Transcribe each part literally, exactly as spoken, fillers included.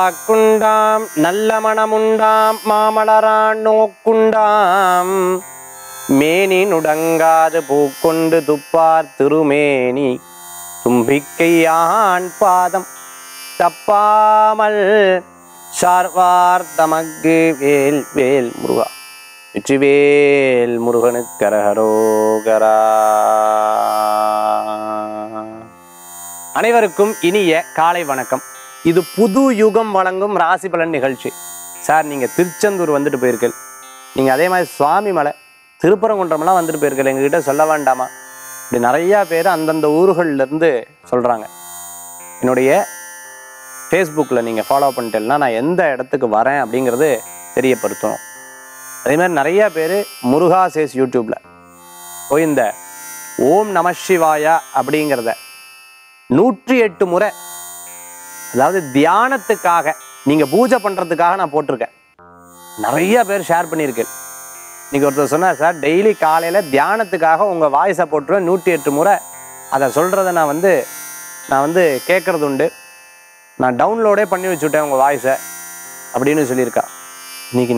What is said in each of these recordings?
வாக்குண்டாம் நல்ல மனமுண்டாம் மாமலரான் நோக்குண்டாம் மேனி நுடங்காது பூக்கொண்டு துப்பார் திருமேனி தும்பிக்கையான் பாதம் தப்பாமல் சார்வார் தமக்கு வேல் வேல் முருகா வெற்றிவேல் முருகனுக்கு கரஹரோகரா. அனைவருக்கும் இனிய காலை வணக்கம். இது புது யுகம் வழங்கும் ராசி பலன் நிகழ்ச்சி. சார் நீங்கள் திருச்செந்தூர் வந்துட்டு போயிருக்கீள், நீங்கள் அதே மாதிரி சுவாமி மலை திருப்பரங்குன்றமெல்லாம் வந்துட்டு போயிருக்கீள், எங்ககிட்ட சொல்ல வேண்டாமா? இப்படி நிறையா பேர் அந்தந்த ஊர்கள்லேருந்து சொல்கிறாங்க. என்னுடைய ஃபேஸ்புக்கில் நீங்கள் ஃபாலோ பண்ணிட்டேன்னா நான் எந்த இடத்துக்கு வரேன் அப்படிங்கிறது தெரியப்படுத்தணும். அதே மாதிரி நிறையா பேர் முருகாசேஸ் யூடியூப்பில் போய் இந்த ஓம் நம சிவாயா அப்படிங்கிறத நூற்றி எட்டு முறை, அதாவது தியானத்துக்காக நீங்கள் பூஜை பண்ணுறதுக்காக நான் போட்டிருக்கேன். நிறைய பேர் ஷேர் பண்ணியிருக்கேன். இன்றைக்கி ஒருத்தர் சொன்னார், சார் டெய்லி காலையில் தியானத்துக்காக உங்கள் வாய்ஸை போட்டுருவேன், நூற்றி எட்டு முறை அதை சொல்கிறத நான் வந்து நான் வந்து கேட்குறது உண்டு, நான் டவுன்லோடே பண்ணி வச்சுவிட்டேன் உங்கள் வாய்ஸை அப்படின்னு சொல்லியிருக்கா. இன்றைக்கி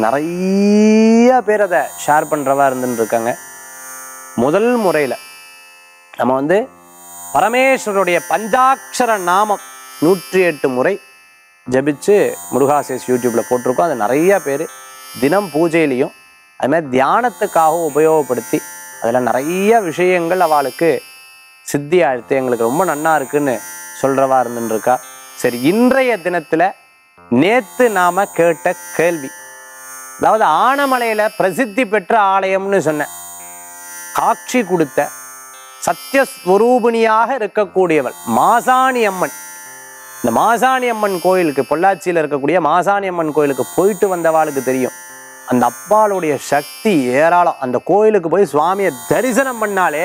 நிறைய பேர் அதை ஷேர் பண்ணுறவா இருந்துன்னு இருக்காங்க. முதல் முறையில் நம்ம வந்து பரமேஸ்வருடைய பஞ்சாட்சர நாமம் நூற்றி எட்டு முறை ஜபிச்சு முருகாசேஸ் யூடியூப்பில் போட்டிருக்கோம். அது நிறைய பேர் தினம் பூஜையிலையும் அதுமாதிரி தியானத்துக்காகவும் உபயோகப்படுத்தி அதில் நிறைய விஷயங்கள் அவளுக்கு சித்தி ஆழ்த்து எங்களுக்கு ரொம்ப நன்னா இருக்குன்னு சொல்கிறவா இருந்துருக்கா. சரி, இன்றைய தினத்தில் நேற்று நாம் கேட்ட கேள்வி, அதாவது ஆனமலையில் பிரசித்தி பெற்ற ஆலயம்னு சொன்னேன். காட்சி கொடுத்த சத்தியஸ்வரூபிணியாக இருக்கக்கூடியவள் மாசாணி அம்மன். இந்த மாசாணி அம்மன் கோயிலுக்கு, பொள்ளாச்சியில் இருக்கக்கூடிய மாசாணி அம்மன் கோயிலுக்கு போயிட்டு வந்தவாளுக்கு தெரியும் அந்த அப்பாளுடைய சக்தி ஏராளம். அந்த கோயிலுக்கு போய் சுவாமியை தரிசனம் பண்ணாலே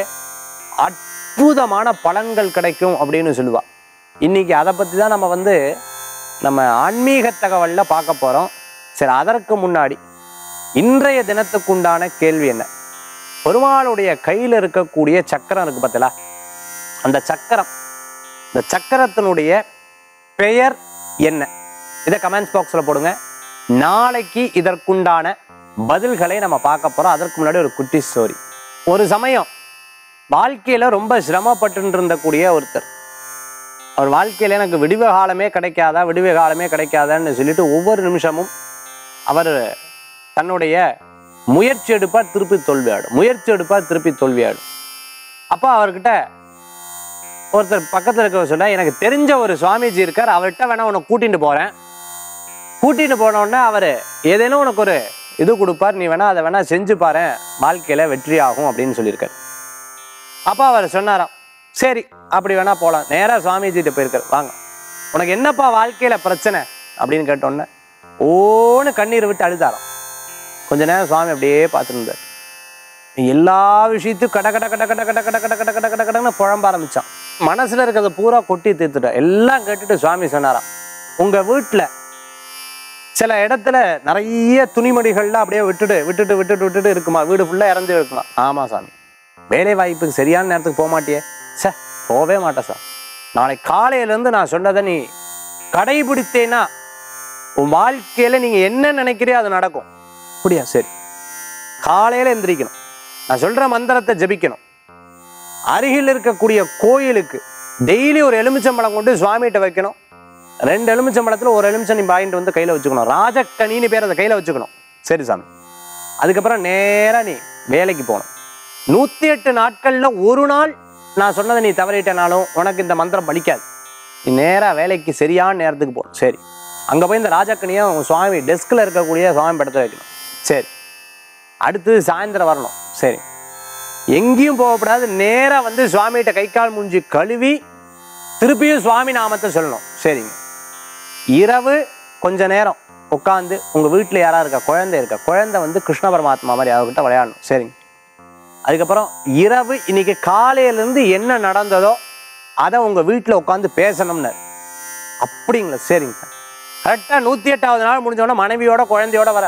அற்புதமான பலன்கள் கிடைக்கும் அப்படின்னு சொல்லுவாள். இன்னைக்கு அதை பற்றி தான் நம்ம வந்து நம்ம ஆன்மீக தகவலில் பார்க்க போகிறோம். சரி, அதற்கு முன்னாடி இன்றைய தினத்துக்குண்டான கேள்வி என்ன? பெருமாளுடைய கையில் இருக்கக்கூடிய சக்கரம் இருக்கு பார்த்தீங்களா, அந்த சக்கரம், இந்த சக்கரத்தினுடைய பெயர் என்ன? இதை கமெண்ட்ஸ் பாக்ஸில் போடுங்க. நாளைக்கு இதற்குண்டான பதில்களை நம்ம பார்க்க போகிறோம். அதற்கு முன்னாடி ஒரு குட்டி ஸ்டோரி. ஒரு சமயம் வாழ்க்கையில் ரொம்ப சிரமப்பட்டு இருந்தக்கூடிய ஒருத்தர், அவர் வாழ்க்கையில் எனக்கு விடிவு காலமே கிடைக்காதா விடிவு காலமே கிடைக்காதான்னு சொல்லிட்டு ஒவ்வொரு நிமிஷமும் அவர் தன்னுடைய முயற்சி எடுப்பார், திருப்பி தோல்வியாடும், முயற்சி எடுப்பார், திருப்பி தோல்வியாடும். அப்போ அவர்கிட்ட ஒருத்தர் பக்கத்தில் இருக்க சொல்ல, எனக்கு தெரிஞ்ச ஒரு சுவாமிஜி இருக்கார், அவர்கிட்ட வேணா உனக்கு கூட்டிகிட்டு போகிறேன். கூட்டிகிட்டு போனோடனே அவர் ஏதேனும் உனக்கு ஒரு இது கொடுப்பார், நீ வேணா அதை வேணா செஞ்சு பாரு, வாழ்க்கையில் வெற்றி ஆகும் அப்படின்னு சொல்லியிருக்கார். அப்போ அவர் சொன்னாராம், சரி அப்படி வேணா போகலாம். நேராக சுவாமிஜிகிட்ட போயிருக்கார். வாங்க, உனக்கு என்னப்பா வாழ்க்கையில் பிரச்சனை அப்படின்னு கேட்டோன்னே ஓன்னு கண்ணீர் விட்டு அழுதாராம். கொஞ்ச நேரம் சுவாமி அப்படியே பார்த்துருந்தார். எல்லா விஷயத்தையும் கட கட கட கட கட கட கட கட கட கட கடன்னு புழம்ப ஆரம்பிச்சான். மனசில் இருக்கிறத பூரா கொட்டி தீர்த்துட்டார். எல்லாம் கேட்டுட்டு சுவாமி சொன்னாராம், உங்கள் வீட்டில் சில இடத்துல நிறைய துணிமணிகள்லாம் அப்படியே விட்டுட்டு விட்டுட்டு விட்டுட்டு விட்டுட்டு இருக்குமா, வீடு ஃபுல்லாக இறந்து இருக்கலாம். ஆமாம் சாமி, வேலை வாய்ப்புக்கு சரியான நேரத்துக்கு போக மாட்டியே. சார் போகவே மாட்டேன் சார், நாளை காலையிலேருந்து நான் சொன்னதை நீ கடைபிடித்தேன்னா உன் வாழ்க்கையில் நீங்கள் என்ன நினைக்கிறீ அது நடக்கும். அப்படியா? சரி, காலையில் எந்திரிக்கணும், நான் சொல்கிற மந்திரத்தை ஜபிக்கணும், அருகில் இருக்கக்கூடிய கோயிலுக்கு டெய்லி ஒரு எலுமிச்சம்பழம் கொண்டு சுவாமிகிட்ட வைக்கணும். ரெண்டு எலுமிச்சம்பழத்தில் ஒரு எலுமிச்சம் நீ வாங்கிட்டு வந்து கையில் வச்சுக்கணும். ராஜக்கணின்னு பேர் அதை கையில் வச்சுக்கணும். சரி சாமி. அதுக்கப்புறம் நேராக நீ வேலைக்கு போகணும். நூற்றி எட்டு நாட்களில் ஒரு நாள் நான் சொன்னதை நீ தவறிட்டனாலும் உனக்கு இந்த மந்திரம் பலிக்காது. நீ நேராக வேலைக்கு சரியான நேரத்துக்கு போ. சரி, அங்கே போய் இந்த ராஜக்கணியை உங்கள் சுவாமி டெஸ்கில் இருக்கக்கூடிய சுவாமி படத்தை வைக்கணும். சரி, அடுத்தது சாயந்தரம் வரணும். சரி, எங்கேயும் போகக்கூடாது, நேராக வந்து சுவாமிகிட்ட கை கால் மூஞ்சி கழுவி திருப்பியும் சுவாமி நாமத்தை சொல்லணும். சரிங்க. இரவு கொஞ்ச நேரம் உட்காந்து உங்கள் வீட்டில் யாராக இருக்கா, குழந்தை இருக்கா, குழந்தை வந்து கிருஷ்ண பரமாத்மா மாதிரி அவர்கிட்ட விளையாடணும். சரிங்க. அதுக்கப்புறம் இரவு இன்னைக்கு காலையிலேருந்து என்ன நடந்ததோ அதை உங்கள் வீட்டில் உட்காந்து பேசணும்னு. அப்படிங்களா? சரிங்க சார். கரெக்டாக நூற்றி எட்டாவது நாள் முடிஞ்சோடனே மனைவியோட குழந்தையோட வர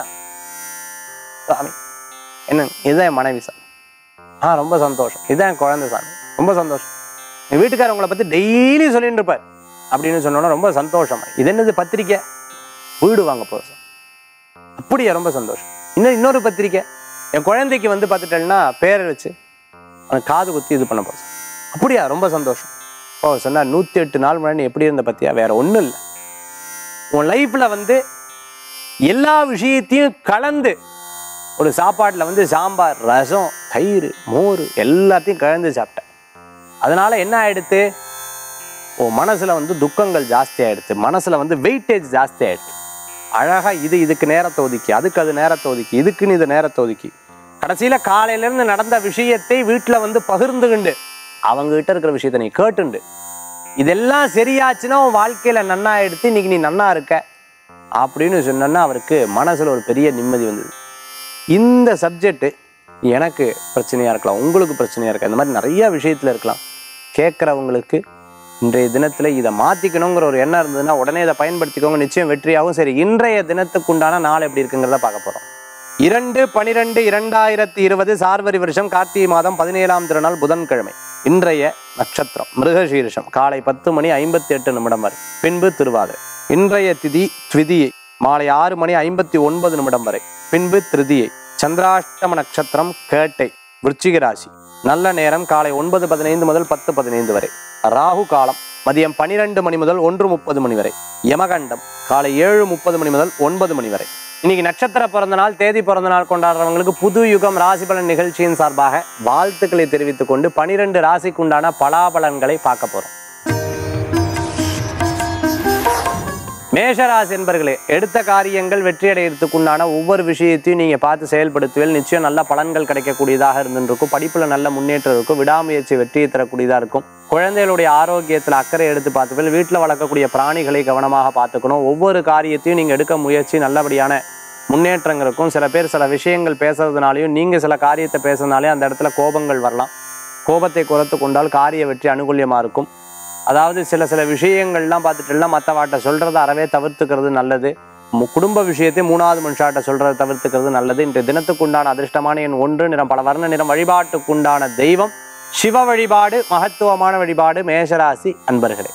சாமி, என்ன இதுதான் என் மனைவி சார். ஆ ரொம்ப சந்தோஷம். இதுதான் என் குழந்தை சாமி, ரொம்ப சந்தோஷம். என் வீட்டுக்காரர் உங்களை பற்றி டெய்லி சொல்லிட்டு இருப்பார் அப்படின்னு சொன்னோன்னா ரொம்ப சந்தோஷம். இது என்னது பத்திரிக்கை? வீடு வாங்க போகிறோம் சார். அப்படியே ரொம்ப சந்தோஷம். இன்னும் இன்னொரு பத்திரிக்கை, என் குழந்தைக்கு வந்து பார்த்துட்டேன்னா பேரை வச்சு அவனுக்கு காது குத்தி இது பண்ண போகிறோம். அப்படியா, ரொம்ப சந்தோஷம். இப்போ சொன்னார், நூற்றி எட்டு நாள் முன்னாடி நீ எப்படி இருந்த பத்தியா, வேற ஒன்றும் இல்லை, உன் லைஃப்பில் வந்து எல்லா விஷயத்தையும் கலந்து ஒரு சாப்பாட்டில் வந்து சாம்பார், ரசம், தயிர், மோர் எல்லாத்தையும் கலந்து சாப்பிட்டேன். அதனால என்ன ஆயிடுத்து, உன் மனசுல வந்து துக்கங்கள் ஜாஸ்தி ஆயிடுது, மனசுல வந்து வெயிட்டேஜ் ஜாஸ்தி ஆயிடுது. அழகா இது இதுக்கு நேரத்தை ஒதுக்கி, அதுக்கு அது நேரத்தை ஒதுக்கி, இதுக்குன்னு இது நேரத்தை ஒதுக்கி, கடைசியில காலையில இருந்து நடந்த விஷயத்தை வீட்டுல வந்து பகிர்ந்துகிண்டு அவங்க கிட்ட இருக்கிற விஷயத்த நீ கேட்டுண்டு இதெல்லாம் சரியாச்சுன்னா உன் வாழ்க்கையில நன்னா எடுத்து இன்னைக்கு நீ நன்னா இருக்க அப்படின்னு சொன்னா அவருக்கு மனசுல ஒரு பெரிய நிம்மதி வந்தது. இந்த சப்ஜெக்ட் எனக்கு பிரச்சனையா இருக்கலாம், உங்களுக்கு பிரச்சனையா இருக்கலாம், இந்த மாதிரி நிறைய விஷயத்துல இருக்கலாம். கேட்குறவங்களுக்கு இன்றைய தினத்துல இதை மாத்திக்கணுங்கிற ஒரு எண்ணம் இருந்ததுன்னா உடனே இதை பயன்படுத்திக்கோங்க, நிச்சயம் வெற்றியாகும். சரி, இன்றைய தினத்துக்கு உண்டான நாள் எப்படி இருக்குங்கிறத பார்க்க போறோம். இரண்டு பனிரெண்டு இரண்டாயிரத்தி இருபது சார்வரி வருஷம் கார்த்திகை மாதம் பதினேழாம் திருநாள் புதன்கிழமை. இன்றைய நட்சத்திரம் மிருகசீரிஷம், காலை பத்து மணி ஐம்பத்தி எட்டு நிமிடம் வரை, பின்பு திருவாதிரை. இன்றைய திதி த்விதியை, மாலை ஆறு மணி ஐம்பத்தி ஒன்பது நிமிடம் வரை, பின்பு திருதியை. சந்திராஷ்டம நட்சத்திரம் கேட்டை, விருச்சிக ராசி. நல்ல நேரம் காலை ஒன்பது பதினைந்து முதல் பத்து பதினைந்து வரை. ராகு காலம் மதியம் பனிரெண்டு மணி முதல் ஒன்று முப்பது மணி வரை. யமகண்டம் காலை ஏழு முப்பது மணி முதல் ஒன்பது மணி வரை. இன்னைக்கு நட்சத்திர பிறந்த நாள், தேதி பிறந்த நாள் கொண்டாடுறவங்களுக்கு புது யுகம் ராசிபலன் நிகழ்ச்சியின் சார்பாக வாழ்த்துக்களை தெரிவித்துக் கொண்டு பனிரெண்டு ராசிக்கு உண்டான பலாபலன்களை பார்க்க போறோம். மேஷராசி என்பர்களே, எடுத்த காரியங்கள் வெற்றி அடைகிறதுக்கு உண்டான ஒவ்வொரு விஷயத்தையும் நீங்க பார்த்து செயல்படுத்துவதில் நிச்சயம் நல்ல பலன்கள் கிடைக்கக்கூடியதாக இருந்துருக்கும். படிப்புல நல்ல முன்னேற்றம் இருக்கும், விடாமுயற்சி வெற்றியை தரக்கூடியதா இருக்கும். குழந்தைகளுடைய ஆரோக்கியத்தில் அக்கறை எடுத்து பார்த்துப்பேன். வீட்டில் வளர்க்கக்கூடிய பிராணிகளை கவனமாக பார்த்துக்கணும். ஒவ்வொரு காரியத்தையும் நீங்கள் எடுக்க முயற்சி நல்லபடியான முன்னேற்றங்கள் இருக்கும். சில பேர் சில விஷயங்கள் பேசுறதுனாலையும் நீங்கள் சில காரியத்தை பேசுறதுனாலே அந்த இடத்துல கோபங்கள் வரலாம். கோபத்தை குறைத்து கொண்டால் காரிய வெற்றி அனுகூல்யமாக இருக்கும். அதாவது சில சில விஷயங்கள்லாம் பார்த்துட்டுலாம் மற்றவாட்ட சொல்கிறத அறவே தவிர்த்துக்கிறது நல்லது. குடும்ப விஷயத்தை மூணாவது மனுஷாட்ட சொல்கிறத தவிர்த்துக்கிறது நல்லது. இன்றைய தினத்துக்குண்டான அதிர்ஷ்டமான எண் ஒன்று, நிறம் பல வர்ண நிறம். வழிபாட்டுக்குண்டான தெய்வம் சிவ வழிபாடு, மகத்துவமான வழிபாடு. மேஷராசி அன்பர்களே.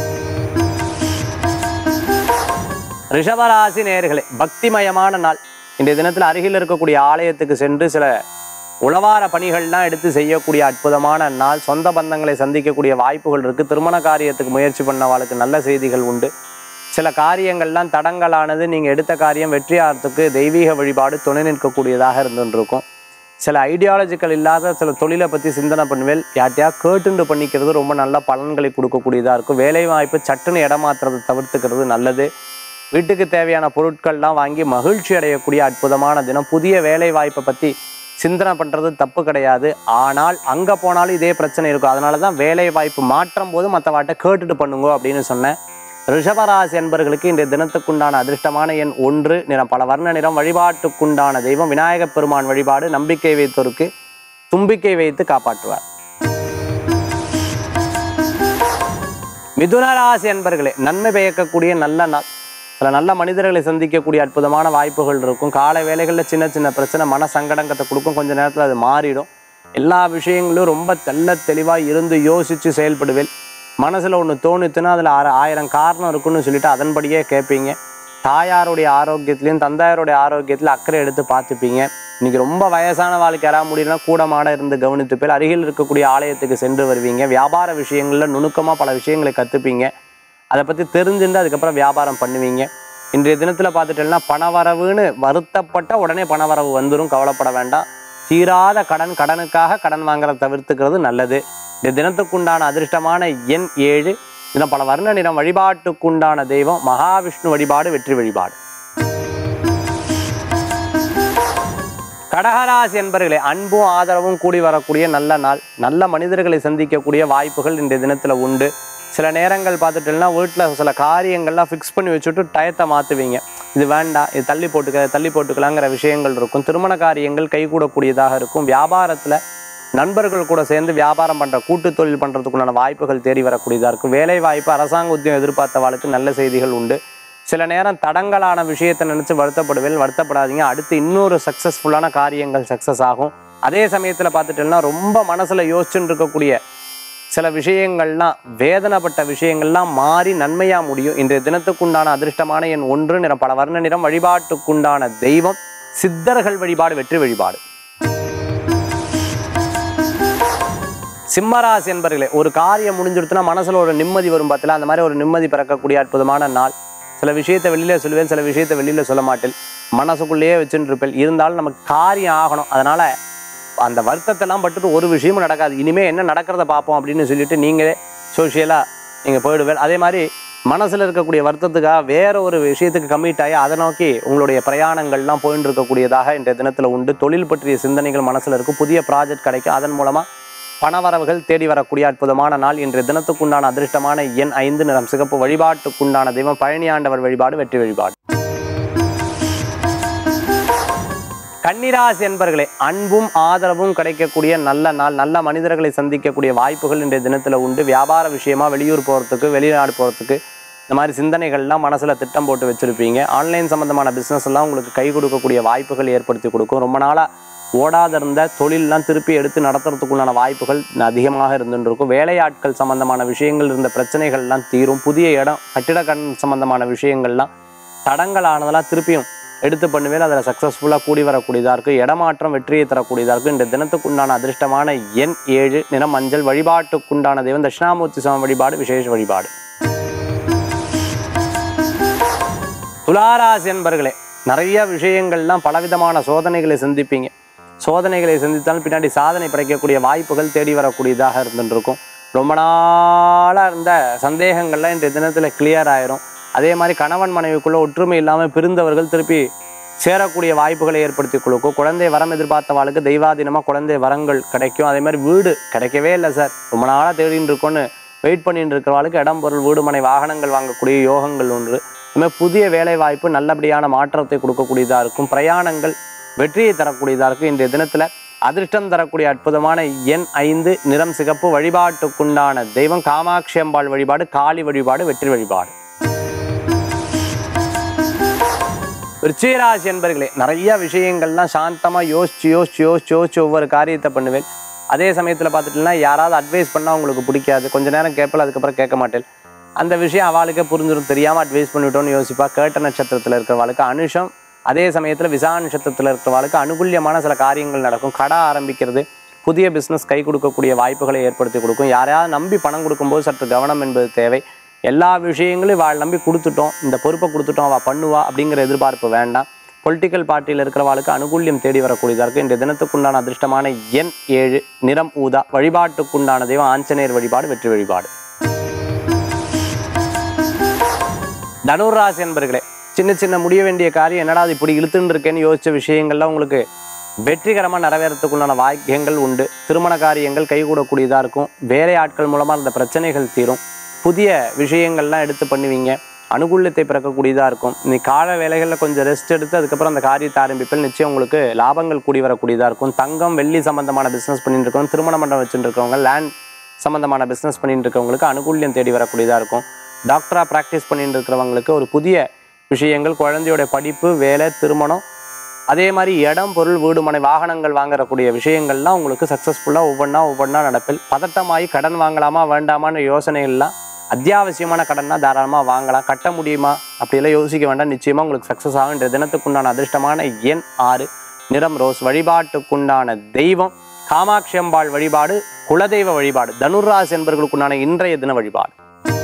ரிஷபராசி நேயர்களே, பக்திமயமான நாள். இன்றைய தினத்தில் அருகில் இருக்கக்கூடிய ஆலயத்துக்கு சென்று சில உளவார பணிகள்லாம் எடுத்து செய்யக்கூடிய அற்புதமான நாள். சொந்த பந்தங்களை சந்திக்கக்கூடிய வாய்ப்புகள் இருக்குது. திருமண காரியத்துக்கு முயற்சி பண்ணவாளுக்கு நல்ல செய்திகள் உண்டு. சில காரியங்கள்லாம் தடங்களானது, நீங்கள் எடுத்த காரியம் வெற்றியாகிறதுக்கு தெய்வீக வழிபாடு துணை நிற்கக்கூடியதாக இருந்துருக்கும். சில ஐடியாலஜிக்கல் இல்லாத சில தொழிலை பற்றி சிந்தனை பண்ணுவேல். யார்ட்டையா கேட்டுண்டு பண்ணிக்கிறது ரொம்ப நல்ல பலன்களை கொடுக்கக்கூடியதாக இருக்கும். வேலை வாய்ப்பு சட்டுன்னு இடமாத்துறதை தவிர்த்துக்கிறது நல்லது. வீட்டுக்கு தேவையான பொருட்கள்லாம் வாங்கி மகிழ்ச்சி அடையக்கூடிய அற்புதமான தினம். புதிய வேலை வாய்ப்பை பற்றி சிந்தனை பண்ணுறது தப்பு கிடையாது. ஆனால் அங்கே போனாலும் இதே பிரச்சனை இருக்கும். அதனால தான் வேலை வாய்ப்பு மாற்றும் போது மற்றவாட்ட கேட்டுட்டு பண்ணுங்க அப்படின்னு சொன்னேன். ரிஷபராசி என்பர்களுக்கு இன்றைய தினத்துக்குண்டான அதிர்ஷ்டமான எண் ஒன்று, நிறம் பல வர்ண நிறம். வழிபாட்டுக்குண்டான தெய்வம் விநாயகப் பெருமான் வழிபாடு. நம்பிக்கை வைத்தோருக்கு தும்பிக்கை வைத்து காப்பாற்றுவார். மிதுனராசி என்பர்களே, நன்மை பயக்கக்கூடிய நல்ல நாள். சில நல்ல மனிதர்களை சந்திக்கக்கூடிய அற்புதமான வாய்ப்புகள் இருக்கும். காலை வேளைகளில் சின்ன சின்ன பிரச்சனை மன சங்கடங்கத்தை கொடுக்கும். கொஞ்ச நேரத்தில் அது மாறிடும். எல்லா விஷயங்களும் ரொம்ப தெல்ல தெளிவாக இருந்து யோசித்து செயல்படுவேன். மனசில் ஒன்று தோணுச்சுன்னா அதில் ஆயிரம் காரணம் இருக்குன்னு சொல்லிட்டு அதன்படியே கேட்பீங்க. தாயாருடைய ஆரோக்கியத்துலேயும் தந்தையாருடைய ஆரோக்கியத்தில் அக்கறை எடுத்து பார்த்துப்பீங்க. இன்றைக்கி ரொம்ப வயசான வாழ்க்கை யாராவது முடியும்னா கூடமாட இருந்து கவனித்து பேர் அருகில் இருக்கக்கூடிய ஆலயத்துக்கு சென்று வருவீங்க. வியாபார விஷயங்களில் நுணுக்கமாக பல விஷயங்களை கற்றுப்பீங்க. அதை பற்றி தெரிஞ்சுட்டு அதுக்கப்புறம் வியாபாரம் பண்ணுவீங்க. இன்றைய தினத்தில் பார்த்துட்டேன்னா பணவரவுன்னு வருத்தப்பட்ட உடனே பணவரவு வந்துடும், கவலைப்பட வேண்டாம். தீராத கடன், கடனுக்காக கடன் வாங்குறத தவிர்த்துக்கிறது நல்லது. இந்த தினத்துக்குண்டான அதிர்ஷ்டமான எண் ஏழு, தினம் பல வர்ண நிறம். வழிபாட்டுக்குண்டான தெய்வம் மகாவிஷ்ணு வழிபாடு. வெற்றி வழிபாடு. கடகராசி என்பர்களே, அன்பும் ஆதரவும் கூடி வரக்கூடிய நல்ல நாள். நல்ல மனிதர்களை சந்திக்கக்கூடிய வாய்ப்புகள் இன்றைய தினத்தில் உண்டு. சில நேரங்கள் பார்த்துட்டோம்னா வீட்டில் சில காரியங்கள்லாம் ஃபிக்ஸ் பண்ணி வச்சுட்டு டயத்தை மாற்றுவீங்க. இது வேண்டாம், இது தள்ளி போட்டுக்க தள்ளி போட்டுக்கலாங்கிற விஷயங்கள் இருக்கும். திருமண காரியங்கள் கைகூடக்கூடியதாக இருக்கும். வியாபாரத்தில் நண்பர்கள் கூட சேர்ந்து வியாபாரம் பண்ணுற கூட்டு தொழில் பண்ணுறதுக்குண்டான வாய்ப்புகள் தேடி வரக்கூடியதாக இருக்கும். வேலை வாய்ப்பு, அரசாங்க உத்தியம் எதிர்பார்த்தவாளுக்கு நல்ல செய்திகள் உண்டு. சில நேரம் தடங்கலான விஷயத்தை நினச்சி வருத்தப்படுவேன். வருத்தப்படாதீங்க, அடுத்து இன்னொரு சக்ஸஸ்ஃபுல்லான காரியங்கள் சக்ஸஸ் ஆகும். அதே சமயத்தில் பார்த்துட்டோம்னா ரொம்ப மனசில் யோசிச்சுட்டு இருக்கக்கூடிய சில விஷயங்கள்லாம் வேதனைப்பட்ட விஷயங்கள்லாம் மாறி நன்மையா முடியும். இன்றைய தினத்துக்குண்டான அதிர்ஷ்டமான எண் ஒன்று, நிறம் பல வர்ண நிறம். வழிபாட்டுக்குண்டான தெய்வம் சித்தர்கள் வழிபாடு, வெற்றி வழிபாடு. சிம்மராசி என்பர்களே, ஒரு காரியம் முடிஞ்சிடுத்துனா மனசுல ஒரு நிம்மதி வரும் பார்த்தல, அந்த மாதிரி ஒரு நிம்மதி பிறக்கக்கூடிய அற்புதமான நாள். சில விஷயத்தை வெளியில சொல்லுவேன், சில விஷயத்தை வெளியில சொல்ல மாட்டேன், மனசுக்குள்ளேயே வச்சுட்டு இருப்பேன். இருந்தாலும் நமக்கு காரியம் ஆகணும், அதனால அந்த வருத்தத்தெல்லாம் பட்டுட்டு ஒரு விஷயமும் நடக்காது. இனிமேல் என்ன நடக்கிறத பார்ப்போம் அப்படின்னு சொல்லிட்டு நீங்களே சோஷியலாக நீங்கள் போயிடுவேன். அதே மாதிரி மனசில் இருக்கக்கூடிய வருத்தத்துக்காக வேற ஒரு விஷயத்துக்கு கமிட் ஆகி அதை நோக்கி உங்களுடைய பிரயாணங்கள்லாம் போயின்னு இருக்கக்கூடியதாக இன்றைய தினத்தில் உண்டு. தொழில் பற்றிய சிந்தனைகள் மனசில் இருக்கும். புதிய ப்ராஜெக்ட் கிடைக்கும், அதன் மூலமாக பணவரவுகள் தேடி வரக்கூடிய அற்புதமான நாள். இன்றைய தினத்துக்குண்டான அதிர்ஷ்டமான எண் ஐந்து, நிறம் சிகப்பு. வழிபாட்டுக்குண்டான தெய்வம் பழனி ஆண்டவர் வழிபாடு, வெற்றி வழிபாடு. கன்னிராசி என்பர்களே, அன்பும் ஆதரவும் கிடைக்கக்கூடிய நல்ல நாள். நல்ல மனிதர்களை சந்திக்கக்கூடிய வாய்ப்புகள் இன்றைய தினத்தில் உண்டு. வியாபார விஷயமா வெளியூர் போகிறதுக்கு, வெளிநாடு போகிறதுக்கு இந்த மாதிரி சிந்தனைகள்லாம் மனசில் திட்டம் போட்டு வச்சுருப்பீங்க. ஆன்லைன் சம்மந்தமான பிஸ்னஸ் எல்லாம் உங்களுக்கு கை கொடுக்கக்கூடிய வாய்ப்புகள் ஏற்படுத்தி கொடுக்கும். ரொம்ப நாளாக ஓடாத இருந்த தொழிலெலாம் திருப்பி எடுத்து நடத்துறதுக்குள்ளான வாய்ப்புகள் அதிகமாக இருந்துருக்கும். வேலையாட்கள் சம்மந்தமான விஷயங்கள் இருந்த பிரச்சனைகள்லாம் தீரும். புதிய இடம், கட்டிடக்கண் சம்மந்தமான விஷயங்கள்லாம் தடங்கள் ஆனதெல்லாம் திருப்பியும் எடுத்து பண்ணுவேன், அதில் சக்ஸஸ்ஃபுல்லாக கூடி வரக்கூடியதாக இருக்குது. இடமாற்றம் வெற்றியை தரக்கூடியதாக இருக்குது. இந்த தினத்துக்குண்டான அதிர்ஷ்டமான எண் ஏழு, நிறம் மஞ்சள். வழிபாட்டுக்குண்டான தெய்வம் தட்சிணாமூர்த்தி சுவாமி வழிபாடு, விசேஷ வழிபாடு. துளாராசி என்பர்களே, நிறைய விஷயங்கள்லாம் பலவிதமான சோதனைகளை சந்திப்பீங்க. சோதனைகளை சந்தித்தாலும் பின்னாடி சாதனை படைக்கக்கூடிய வாய்ப்புகள் தேடி வரக்கூடியதாக இருந்துருக்கும். ரொம்ப நாளாக இருந்த சந்தேகங்கள்லாம் இன்றைய தினத்தில் கிளியர் ஆயிரும். அதே மாதிரி கணவன் மனைவிக்குள்ள ஒற்றுமை இல்லாமல் பிரிந்தவர்கள் திருப்பி சேரக்கூடிய வாய்ப்புகளை ஏற்படுத்தி கொடுக்கும். குழந்தை வரம் எதிர்பார்த்தவாளுக்கு தெய்வாதீனமாக குழந்தை வரங்கள் கிடைக்கும். அதே மாதிரி வீடு கிடைக்கவே இல்லை சார், ரொம்ப நாளாக தேடின்னு இருக்கோன்னு வெயிட் பண்ணிட்டு இருக்கிறவாளுக்கு இடம், பொருள், வீடு, மனை, வாகனங்கள் வாங்கக்கூடிய யோகங்கள் ஒன்று. அதுமாதிரி புதிய வேலை வாய்ப்பு நல்லபடியான மாற்றத்தை கொடுக்கக்கூடியதாக இருக்கும். பிரயாணங்கள் வெற்றியை தரக்கூடியதாக இருக்கும். இன்றைய தினத்தில் அதிர்ஷ்டம் தரக்கூடிய அற்புதமான எண் ஐந்து, நிறம் சிகப்பு. வழிபாட்டுக்குண்டான தெய்வம் காமாட்சி அம்பாள் வழிபாடு, காளி வழிபாடு, வெற்றி வழிபாடு. விருச்சிகராசி என்பர்களே, நிறைய விஷயங்கள்லாம் சாந்தமாக யோசிச்சு யோசிச்சு யோசிச்சு யோசிச்சு ஒவ்வொரு காரியத்தை பண்ணுவேன். அதே சமயத்தில் பார்த்துட்டுனா யாராவது அட்வைஸ் பண்ணால் உங்களுக்கு பிடிக்காது, கொஞ்ச நேரம் கேட்பல, அதுக்கப்புறம் கேட்க மாட்டேன். அந்த விஷயம் அவளுக்கே புரிஞ்சிடும், தெரியாமல் அட்வைஸ் பண்ணிவிட்டோன்னு யோசிப்பா. கேட்ட நட்சத்திரத்தில் இருக்கிறவாளுக்கு அனுஷம், அதே சமயத்தில் விசா நட்சத்திரத்தில் இருக்கிறவாளுக்கு அனுகூல்யமான சில காரியங்கள் நடக்கும். கடை ஆரம்பிக்கிறது, புதிய பிஸ்னஸ் கை கொடுக்கக்கூடிய வாய்ப்புகளை ஏற்படுத்தி கொடுக்கும். யாரையாவது நம்பி பணம் கொடுக்கும்போது சற்று கவனம் என்பது தேவை. எல்லா விஷயங்களையும் அவள் நம்பி கொடுத்துட்டோம், இந்த பொறுப்பை கொடுத்துட்டோம், அவள் பண்ணுவா அப்படிங்கிற எதிர்பார்ப்பு வேண்டாம். பொலிட்டிக்கல் பார்ட்டியில் இருக்கிறவாளுக்கு அனுகூல்யம் தேடி வரக்கூடியதாக இருக்குது. இன்றைய தினத்துக்குண்டான அதிர்ஷ்டமான எண் ஏழு, நிறம் ஊதா. வழிபாட்டுக்குண்டான தெய்வம் ஆஞ்சநேயர் வழிபாடு, வெற்றி வழிபாடு. தனுராசி என்பர்களே, சின்ன சின்ன முடிய வேண்டிய காரியம் என்னடா அது இப்படி இழுத்துன்னு இருக்கேன்னு யோசிச்ச விஷயங்கள்லாம் உங்களுக்கு வெற்றிகரமாக நிறைவேறத்துக்குண்டான வாக்கியங்கள் உண்டு. திருமண காரியங்கள் கைகூடக்கூடியதாக இருக்கும். வேலை ஆட்கள் மூலமாக அந்த பிரச்சனைகள் தீரும். புதிய விஷயங்கள்லாம் எடுத்து பண்ணுவீங்க, அனுகூலத்தை பிறக்கக்கூடியதாக இருக்கும். இன்னைக்கு கால வேலைகளில் கொஞ்சம் ரெஸ்ட் எடுத்து அதுக்கப்புறம் அந்த காரியத்தை ஆரம்பிப்பில் நிச்சயம் உங்களுக்கு லாபங்கள் கூடி வரக்கூடியதாக இருக்கும். தங்கம் வெள்ளி சம்மந்தமான பிஸ்னஸ் பண்ணிட்டு இருக்கவங்க, திருமண மண்டபம் வச்சுட்டு இருக்கவங்க, லேண்ட் சம்மந்தமான பிஸ்னஸ் பண்ணிட்டு இருக்கவங்களுக்கு அனுகூல்யம் தேடி வரக்கூடியதாக இருக்கும். டாக்டராக ப்ராக்டிஸ் பண்ணிட்டு இருக்கிறவங்களுக்கு ஒரு புதிய விஷயங்கள், குழந்தையோட படிப்பு, வேலை, திருமணம், அதே மாதிரி இடம், பொருள், வீடு, மனை, வாகனங்கள் வாங்கக்கூடிய விஷயங்கள்லாம் உங்களுக்கு சக்ஸஸ்ஃபுல்லாக ஒவ்வொன்றா ஒவ்வொன்றா நடப்பில். பதட்டமாகி கடன் வாங்கலாமா வேண்டாமான்னு யோசனைகள்லாம், அத்தியாவசியமான கடன்னா தாராளமாக வாங்கலாம், கட்ட முடியுமா அப்படியெல்லாம் யோசிக்க வேண்டாம், நிச்சயமாக உங்களுக்கு சக்ஸஸ் ஆகும். இன்றைய தினத்துக்குண்டான அதிர்ஷ்டமான எண் ஆறு, நிறம் ரோஸ். வழிபாட்டுக்குண்டான தெய்வம் காமாட்சி அம்பாள் வழிபாடு, குலதெய்வ வழிபாடு. தனுராசி என்பவர்களுக்குண்டான இன்றைய தின வழிபாடு.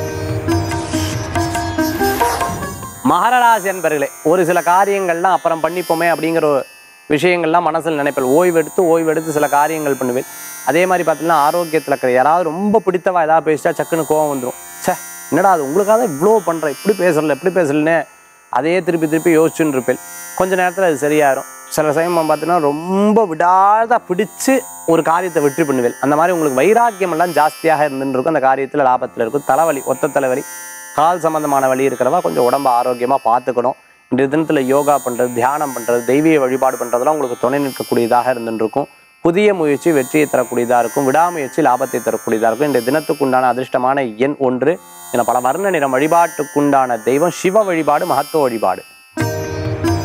மகர ராசி என்பர்களே, ஒரு சில காரியங்கள்லாம் அப்புறம் பண்ணிப்போமே அப்படிங்கிற விஷயங்கள்லாம் மனசில் நினைப்பேன். ஓய்வெடுத்து ஓய்வெடுத்து சில காரியங்கள் பண்ணுவேன். அதே மாதிரி பார்த்தீங்கன்னா ஆரோக்கியத்தில் இருக்கிற யாராவது ரொம்ப பிடித்தவா ஏதாவது பேசிட்டா சக்குன்னு கோவம் வந்துடும். சே என்னடா அது உங்களுக்காக இவ்வளோ பண்ணுறேன், இப்படி பேசல எப்படி பேசலன்னு அதையே திருப்பி திருப்பி யோசிச்சுன்னு இருப்பேன். கொஞ்ச நேரத்தில் அது சரியாயிரும். சில சமயம் பார்த்தீங்கன்னா ரொம்ப விடாத பிடிச்சு ஒரு காரியத்தை வெற்றி பண்ணுவேன். அந்த மாதிரி உங்களுக்கு வைராக்கியம் எல்லாம் ஜாஸ்தியாக இருந்துன்னு இருக்கும். அந்த காரியத்தில் லாபத்தில் இருக்கும். தலைவலி, ஒத்த தலைவலி, கால் சம்பந்தமான வலி இருக்கிறவா கொஞ்சம் உடம்பு ஆரோக்கியமாக பார்த்துக்கணும். இன்றைய தினத்தில் யோகா பண்ணுறது, தியானம் பண்ணுறது, தெய்வீக வழிபாடு பண்ணுறதுலாம் உங்களுக்கு துணை நிற்கக்கூடியதாக இருந்துருக்கும். புதிய முயற்சி வெற்றியை தரக்கூடியதாக இருக்கும். விடாமுயற்சி லாபத்தை தரக்கூடியதாக இருக்கும். இன்றைய தினத்துக்குண்டான அதிர்ஷ்டமான எண் ஒன்று, என பல வர்ண நிறம். வழிபாட்டுக்குண்டான தெய்வம் சிவ வழிபாடு, மகத்துவ வழிபாடு.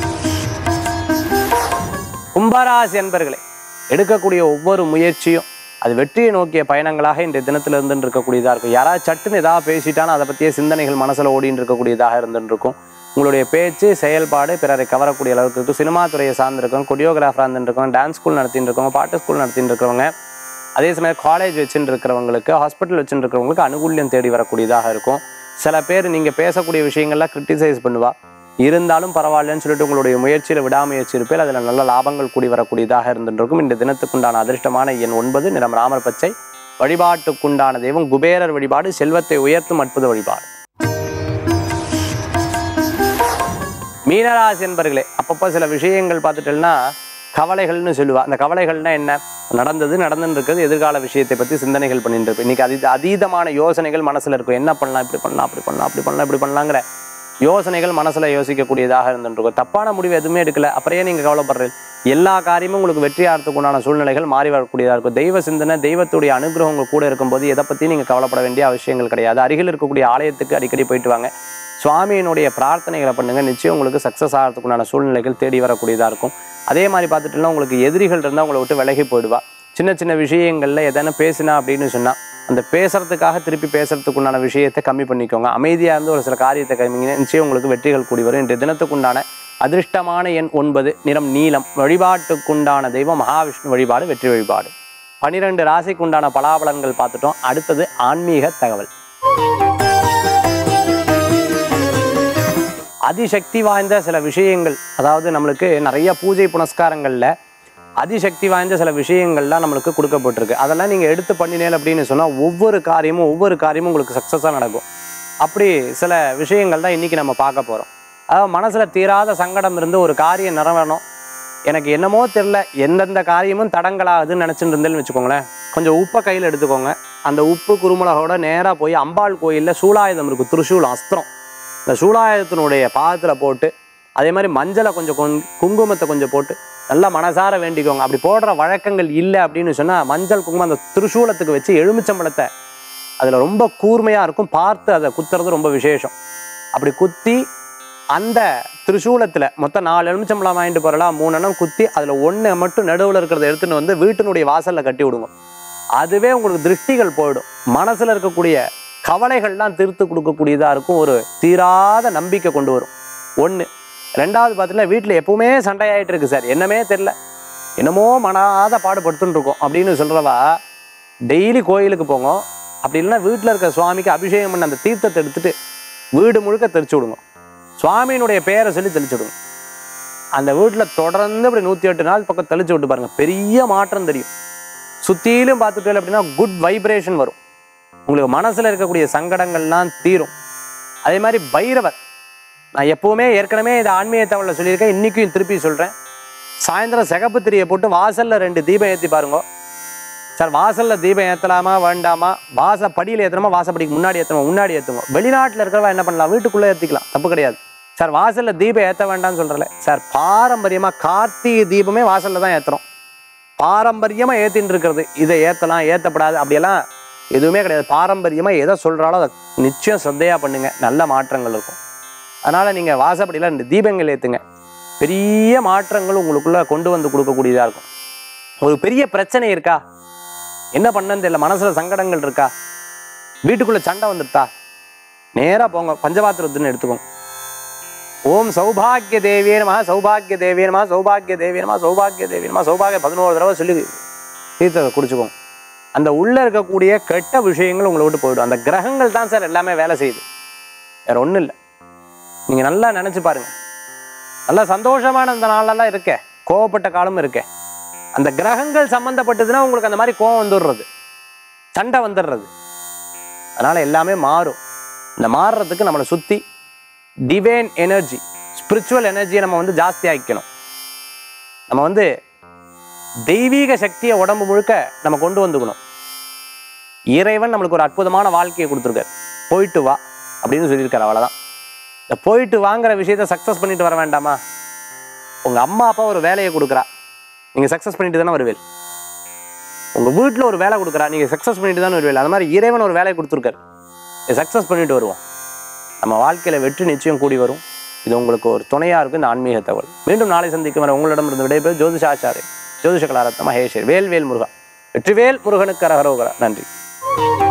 கும்பராசி என்பர்களே, எடுக்கக்கூடிய ஒவ்வொரு முயற்சியும் அது வெற்றியை நோக்கிய பயணங்களாக இன்றைய தினத்தில் இருந்துட்டு இருக்கக்கூடியதாக இருக்கும். யாராவது சட்டுன்னு ஏதாவது பேசிட்டாலும் அதை பற்றிய சிந்தனைகள் மனசில் ஓடின்னு இருக்கக்கூடியதாக இருந்துட்டு இருக்கும். உங்களுடைய பேச்சு செயல்பாடு பிறரை கவரக்கூடிய அளவுக்கு இருக்கும். சினிமா துறையை சார்ந்திருக்கவங்க, கொரியோகிராஃபராக இருந்துருக்கவங்க, டான்ஸ் ஸ்கூல் நடத்திட்டு இருக்கவங்க, பாட்டு ஸ்கூல் நடத்திட்டு இருக்கிறவங்க, அதே சமயம் காலேஜ் வச்சுட்டு இருக்கிறவங்களுக்கு, ஹாஸ்பிட்டல் வச்சுட்டு இருக்கிறவங்களுக்கு அனுகூல்யம் தேடி வரக்கூடியதாக இருக்கும். சில பேர் நீங்கள் பேசக்கூடிய விஷயங்கள்லாம் கிரிட்டிசைஸ் பண்ணுவா, இருந்தாலும் பரவாயில்லன்னு சொல்லிட்டு உங்களுடைய முயற்சியில் விடாமுயற்சி இருப்பேன், அதில் நல்ல லாபங்கள் கூடி வரக்கூடியதாக இருந்துருக்கும். இந்த தினத்துக்குண்டான அதிர்ஷ்டமான எண் ஒன்பது, நிறம் ராமர் பச்சை. வழிபாட்டுக்குண்டான தெய்வம் குபேரர் வழிபாடு, செல்வத்தை உயர்த்தும் அற்புத வழிபாடு. மீனராசி என்பர்களே, அப்பப்போ சில விஷயங்கள் பார்த்துட்டேன்னா கவலைகள்னு சொல்லுவா. அந்த கவலைகள்னா என்ன? நடந்தது நடந்துன்னு இருக்கிறது, எதிர்கால விஷயத்தை பற்றி சிந்தனைகள் பண்ணிட்டு இருப்பேன். இன்னைக்கு அதீத அதீதமான யோசனைகள் மனசில் இருக்கும். என்ன பண்ணலாம், இப்படி பண்ணலாம், அப்படி பண்ணலாம், அப்படி பண்ணலாம், இப்படி பண்ணலாங்கிற யோசனைகள் மனசில் யோசிக்கக்கூடியதாக இருந்துருக்கும். தப்பான முடிவு எதுவுமே எடுக்கல, அப்புறம் நீங்கள் கவலைப்படுறீங்க. எல்லா காரியமும் உங்களுக்கு வெற்றியாகிறதுக்கு உண்டான சூழ்நிலைகள் மாறி வரக்கூடியதாக இருக்கும். தெய்வ சிந்தனை, தெய்வத்துடைய அனுகிரகம் உங்கள் கூட இருக்கும்போது எதை பற்றி நீங்கள் கவலைப்பட வேண்டிய அவசியங்கள் கிடையாது. அருகில் இருக்கக்கூடிய ஆலயத்துக்கு அடிக்கடி போயிட்டு வாங்க, சுவாமியினுடைய பிரார்த்தனைகளை பண்ணுங்கள், நிச்சயம் உங்களுக்கு சக்ஸஸ் ஆகிறதுக்கு உண்டான சூழ்நிலைகள் தேடி வரக்கூடியதாக இருக்கும். அதே மாதிரி பார்த்துட்டுனா உங்களுக்கு எதிரிகள் இருந்தால் உங்களை விட்டு விலகி போயிடுவா. சின்ன சின்ன விஷயங்களில் எதனா பேசினா அப்படின்னு சொன்னால் அந்த பேசுறதுக்காக திருப்பி பேசுறதுக்கு உண்டான விஷயத்தை கம்மி பண்ணிக்கோங்க. அமைதியாக இருந்து ஒரு சில காரியத்தை கம்மிங்கன்னா நிச்சயம் உங்களுக்கு வெற்றிகள் கூடி வரும். இன்றைய தினத்துக்குண்டான அதிர்ஷ்டமான எண் ஒன்பது, நிறம் நீலம். வழிபாட்டுக்குண்டான தெய்வம் மகாவிஷ்ணு வழிபாடு, வெற்றி வழிபாடு. பனிரெண்டு ராசிக்குண்டான பலாபலன்கள் பார்த்துட்டோம். அடுத்தது ஆன்மீக தகவல். அதிசக்தி வாய்ந்த சில விஷயங்கள், அதாவது நம்மளுக்கு நிறைய பூஜை புனஸ்காரங்களில் அதிசக்தி வாய்ந்த சில விஷயங்கள்லாம் நம்மளுக்கு கொடுக்கப்பட்டிருக்கு. அதெல்லாம் நீங்கள் எடுத்து பண்ணினேன் அப்படின்னு சொன்னால் ஒவ்வொரு காரியமும் ஒவ்வொரு காரியமும் உங்களுக்கு சக்ஸஸாக நடக்கும். அப்படி சில விஷயங்கள் தான் இன்றைக்கி நம்ம பார்க்க போகிறோம். அதாவது மனசில் தீராத சங்கடம் இருந்து ஒரு காரியம் நிறைவேறணும், எனக்கு என்னமோ தெரில, எந்தெந்த காரியமும் தடங்களாகுதுன்னு நினச்சிட்டு இருந்தேன்னு வச்சுக்கோங்களேன். கொஞ்சம் உப்பை கையில் எடுத்துக்கோங்க. அந்த உப்பு குருமிளகோட நேராக போய் அம்பாள் கோயிலில் சூலாயுதம் இருக்குது, திருசூலம் அஸ்திரம், இந்த சூலாயுதத்தினுடைய பாதத்தில் போட்டு அதே மாதிரி மஞ்சளை கொஞ்சம் குங்குமத்தை கொஞ்சம் போட்டு நல்லா மனசார வேண்டிக்கோங்க. அப்படி போடுற வழக்கங்கள் இல்லை அப்படின்னு சொன்னால் மஞ்சள் குங்குமம் அந்த திருசூலத்துக்கு வச்சு எலுமிச்சம்பழத்தை அதில் ரொம்ப கூர்மையாக இருக்கும், பார்த்து அதை குத்துறது ரொம்ப விசேஷம். அப்படி குத்தி அந்த திருசூலத்தில் மொத்தம் நாலு எலுமிச்சம்பழம் வாங்கிட்டு போகிறலாம், மூணு எண்ணம் குத்தி அதில் ஒன்று மட்டும் நடுவில் இருக்கிறத எடுத்துன்னு வந்து வீட்டினுடைய வாசலில் கட்டி விடுங்க. அதுவே உங்களுக்கு திருஷ்டிகள் போயிடும். மனசில் இருக்கக்கூடிய கவலைகள்லாம் தீர்த்து கொடுக்கக்கூடியதாக இருக்கும். ஒரு தீராத நம்பிக்கை கொண்டு வரும். ஒன்று. ரெண்டாவது பார்த்தீங்கன்னா வீட்டில் எப்பவுமே சண்டையாயிட்டு இருக்கு சார், என்னமே தெரில, என்னமோ மனாத பாடுபடுத்துன்னு இருக்கோம் அப்படின்னு சொல்கிறவா டெய்லி கோயிலுக்கு போங்க. அப்படி இல்லைன்னா வீட்டில் இருக்க சுவாமிக்கு அபிஷேகம் பண்ண அந்த தீர்த்தத்தை எடுத்துகிட்டு வீடு முழுக்க தெளிச்சு விடுங்க. சுவாமியினுடைய பேரை சொல்லி தெளிச்சு விடுங்க. அந்த வீட்டில் தொடர்ந்து அப்படி நூற்றி எட்டு நாள் பக்கம் தெளிச்சு விட்டு பாருங்கள், பெரிய மாற்றம் தெரியும். சுற்றிலும் பார்த்துட்டு அப்படின்னா குட் வைப்ரேஷன் வரும். உங்களுக்கு மனசில் இருக்கக்கூடிய சங்கடங்கள்லாம் தீரும். அதே மாதிரி பைரவர், நான் எப்போவுமே ஏற்கனவே இந்த ஆன்மீக தகவலில் சொல்லியிருக்கேன், இன்றைக்கும் திருப்பி சொல்கிறேன். சாயந்தரம் சிகப்பு திரியை போட்டு வாசலில் ரெண்டு தீபம் ஏற்றி பாருங்க சார். வாசலில் தீபம் ஏற்றலாமா வேண்டாமா, வாச படியில் ஏற்றணுமா, வாசப்படிக்கு முன்னாடி ஏற்றணுமா, முன்னாடி ஏற்றுவோம். வெளிநாட்டில் இருக்கிறவா என்ன பண்ணலாம், வீட்டுக்குள்ளே ஏற்றிக்கலாம், தப்பு கிடையாது சார். வாசலில் தீபம் ஏற்ற வேண்டாம்னு சொல்கிறல சார். பாரம்பரியமாக கார்த்திகை தீபமே வாசலில் தான் ஏற்றுறோம். பாரம்பரியமாக ஏற்றின்னு இருக்கிறது, இதை ஏற்றலாம் ஏற்றப்படாது அப்படியெல்லாம் எதுவுமே கிடையாது. பாரம்பரியமாக எதை சொல்கிறாலும் அதை நிச்சயம் ஸ்ரத்தையாக பண்ணுங்க, நல்ல மாற்றங்கள் இருக்கும். அதனால் நீங்கள் வாசப்படியில் ரெண்டு தீபங்கள் ஏற்றுங்க, பெரிய மாற்றங்கள் உங்களுக்குள்ளே கொண்டு வந்து கொடுக்கக்கூடியதாக இருக்கும். ஒரு பெரிய பிரச்சனை இருக்கா, என்ன பண்ணன்னு தெரியல, மனசில் சங்கடங்கள் இருக்கா, வீட்டுக்குள்ளே சண்டை வந்துட்டா, நேராக போங்க, பஞ்சபாத்திரத்துன்னு எடுத்துக்கோங்க. ஓம் சௌபாகிய தேவியே நமஹ, சௌபாகிய தேவியே நமஹ, சௌபாகிய தேவியே நமஹ, சௌபாகிய தேவியே நமஹ, சௌபாகிய பதினோரு தடவை சொல்லி தீர்த்தத்தை குடிச்சுக்கோங்க. அந்த உள்ளே இருக்கக்கூடிய கெட்ட விஷயங்கள் உங்களை விட்டு போயிடும். அந்த கிரகங்கள் தான் சார் எல்லாமே வேலை செய்யுது, வேறு ஒன்றும் இல்லை. நீங்கள் நல்லா நினச்சி பாருங்கள். நல்லா சந்தோஷமான அந்த நாளெல்லாம் இருக்கே, கோவப்பட்ட காலமும் இருக்கே, அந்த கிரகங்கள் சம்மந்தப்பட்டதுன்னா உங்களுக்கு அந்த மாதிரி கோவம் வந்துடுறது, சண்டை வந்துடுறது. அதனால் எல்லாமே மாறும். இந்த மாறுறதுக்கு நம்மளை சுற்றி டிவைன் எனர்ஜி, ஸ்பிரிச்சுவல் எனர்ஜியை நம்ம வந்து ஜாஸ்தி ஆக்கிக்கணும். நம்ம வந்து தெய்வீக சக்தியை உடம்பு முழுக்க நம்ம கொண்டு வந்துக்கணும். இறைவன் நம்மளுக்கு ஒரு அற்புதமான வாழ்க்கையை கொடுத்துருக்காரு. போயிட்டு வா அப்படின்னு சொல்லியிருக்காரு, அவ்வளோதான். இந்த போயிட்டு வாங்குற விஷயத்தை சக்ஸஸ் பண்ணிட்டு வர வேண்டாமா? உங்கள் அம்மா அப்பா ஒரு வேலையை கொடுக்குறா, நீங்கள் சக்ஸஸ் பண்ணிட்டு தானே வருவேல். உங்கள் வீட்டில் ஒரு வேலை கொடுக்குறா, நீங்கள் சக்ஸஸ் பண்ணிட்டு தானே வருவேல். அது மாதிரி இறைவன் ஒரு வேலையை கொடுத்துருக்காரு, இதை சக்ஸஸ் பண்ணிட்டு வருவோம். நம்ம வாழ்க்கையில் வெற்றி நிச்சயம் கூடி வரும். இது உங்களுக்கு ஒரு துணையாக இருக்கும் இந்த ஆன்மீக தகவல். மீண்டும் நாளை சந்திக்கும் வரை உங்களிடம் இருந்து விடைபெறும் ஜோதிஷாச்சாரியர், ஜோதிஷ கலாரத்ன மகேஸ்வர். வேல் வேல் முருகா. வெற்றிவேல் முருகனுக்கு அரகரோகரா. நன்றி.